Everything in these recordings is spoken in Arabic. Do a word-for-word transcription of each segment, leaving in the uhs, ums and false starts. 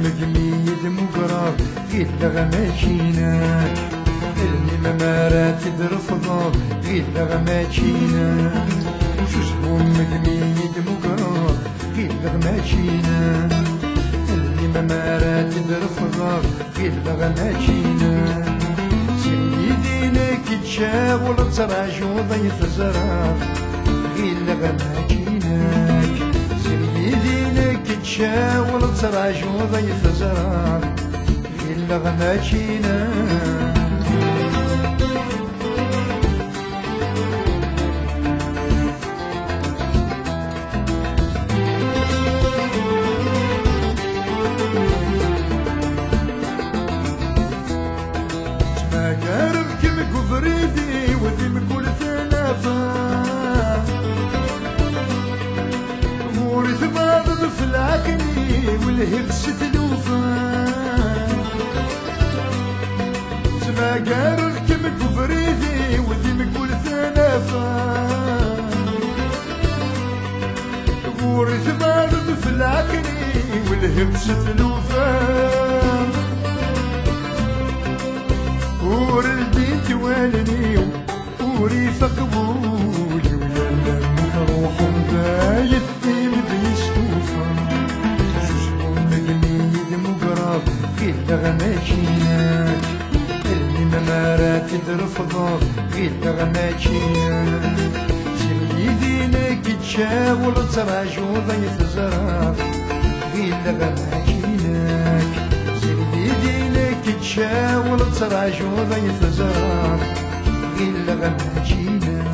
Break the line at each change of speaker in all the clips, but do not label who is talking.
مقميد مقرب غير لغماكيناك اللي ما مرات ترفضه غير لغماكيناك شوشبو مقميد مقرب غير لغماكيناك اللي ما مرات ترفضه غير لغماكيناك سيدينك تشاول تراجو ضيف زرار غير لغماكيناك سيدينك تشاول تراجو ضيف زرار غير لغماكيناك بريدي ودي مكل ثلاثة غوري ثباض في العقلي والهرس تلوفا سما قارك كمك بريدي ودي مكل ثلاثة غوري ثباض في العقلي والهرس تلوفا ور البيت والني وري فقبولي ويا لما روح مبايت يبدي يشوفها شوشبو مقميد مقرب غير لغماكيناك اللي ما مرات ترفضه غير لغماكيناك سيدينك تشاول تراجو ضيف زرار غير لغماكيناك تشاول تراجو ضيف زرار غير لغماكيناك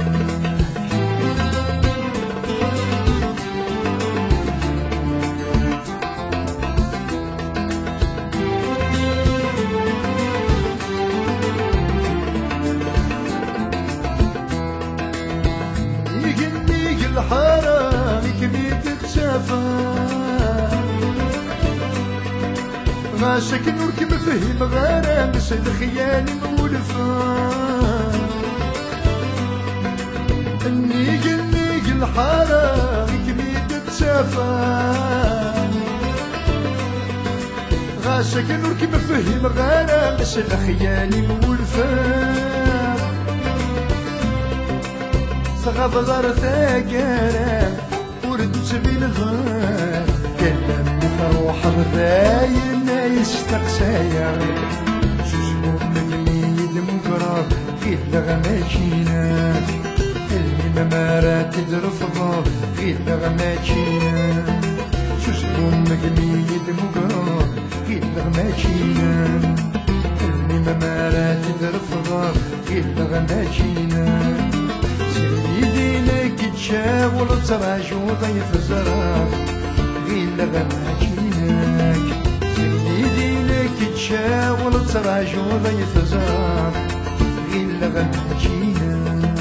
يقنيك الحرام كبيت تسافر غاشك نركب فهم غرام سد خيالي مولفا النيق النيق الحرام كبيد تسافر غاشك نركب فهم غرام سد خيالي مولفا صغب غرثا قرام ورد سبيل ظهر كلام روح بذاين يستقسايا شوشبو مقميد مقرب غير لغماكيناك اللي ما مرات ترفضه غير لغماكيناك شوشبو مقميد مقرب غير لغماكيناك اللي ما مرات ترفضه غير لغماكيناك سيدينك تشاول تراجو ضيف زرار غير لغماكيناك سيدينك تشاول تراجو ضيف زرار غير لغماكيناك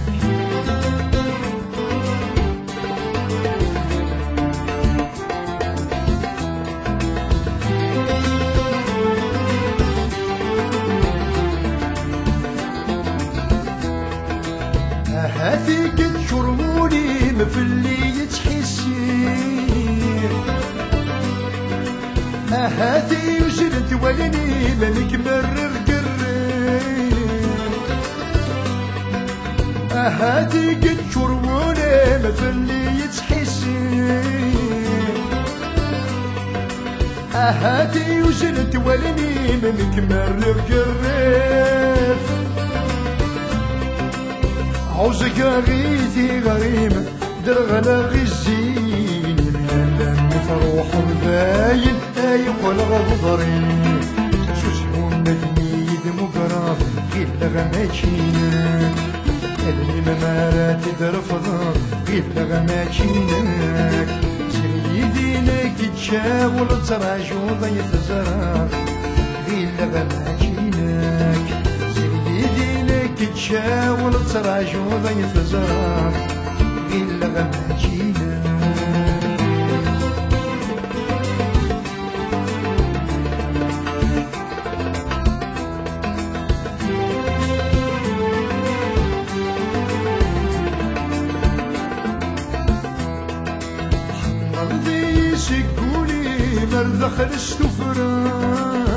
هاثيك تشربوني مفلي تحسي هاثي وجرت ولني ملك مرر قري هاثي قد شربوني مفلي تحسي هاثي وجرت ولني ملك مرر قري عوزك غيثي غريمة درغنا غزين من لم تروح بذاين يقول غضرين شوشبو مقميد مقرب غير لغماكيناك اللي ما مرات ترفضه غير لغماكيناك سيدينك تشاول تراجو ضيف زرار غير لغماكيناك سيدينك تشاول تراجو ضيف زرار غير لغماكيناك دخل السفران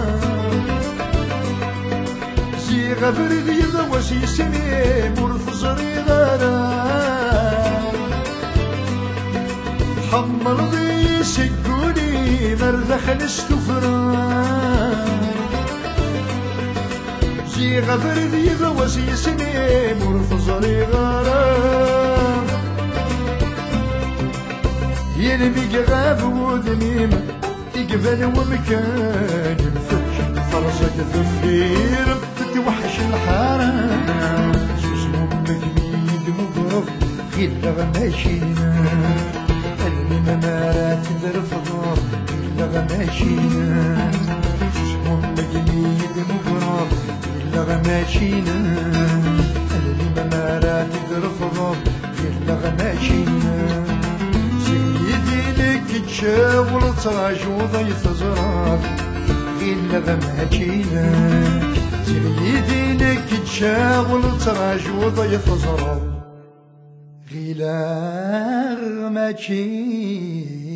زي غبر ذي ذوسي سني مرث زريغارا حمر ذي سجوني مردخل السفران زي غبر ذي ذوسي سني مرث زريغارا يلمي غاب ودنيم يقبل ومكان الفك فرصة الثفير تتوحش الحرام سوسمو مجميد مقرف غير لغماشينا اللي ممارات ذرفضا غير لغماشينا سوسمو مجميد مقرف غير لغماشينا اللي ممارات ذرفضا غير لغماشينا تشاول تراجو ضي تزرار غير لغماكينا سيدينك تشاول تراجو ضي تزرار غير لغماكينا